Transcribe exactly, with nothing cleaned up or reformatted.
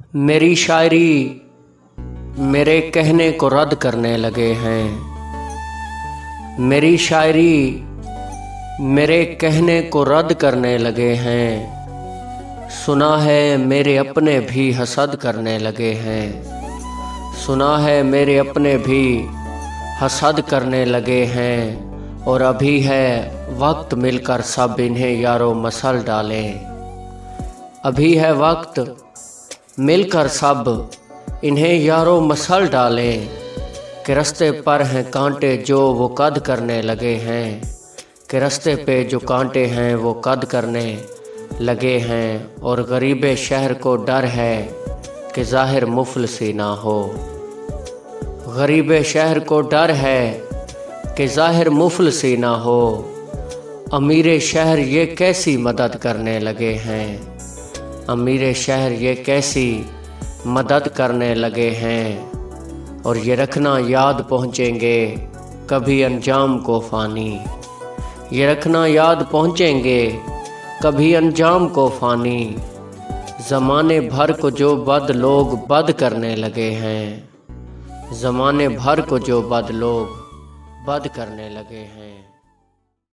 मेरी शायरी मेरे कहने को रद्द करने लगे हैं। मेरी शायरी मेरे कहने को रद्द करने लगे हैं। सुना है मेरे अपने भी हसद करने लगे हैं। सुना है मेरे अपने भी हसद करने लगे हैं। और अभी है वक्त मिलकर सब इन्हें यारो मसल डालें। अभी है वक्त मिलकर सब इन्हें यारो मसल डालें कि रास्ते पर हैं कांटे जो वो कद करने लगे हैं। कि रास्ते पे जो कांटे हैं वो कद करने लगे हैं। और गरीबे शहर को डर है कि ज़ाहिर मुफलसी ना हो। गरीबे शहर को डर है कि ज़ाहिर मुफलसी ना हो। अमीरे शहर ये कैसी मदद करने लगे हैं। अमीरे शहर ये कैसी मदद करने लगे हैं। और ये रखना याद पहुँचेंगे कभी अंजाम को फ़ानी। ये रखना याद पहुँचेंगे कभी अंजाम को फ़ानी। ज़माने भर को जो बद लोग बद करने लगे हैं। ज़माने भर को जो बद लोग बद करने लगे हैं।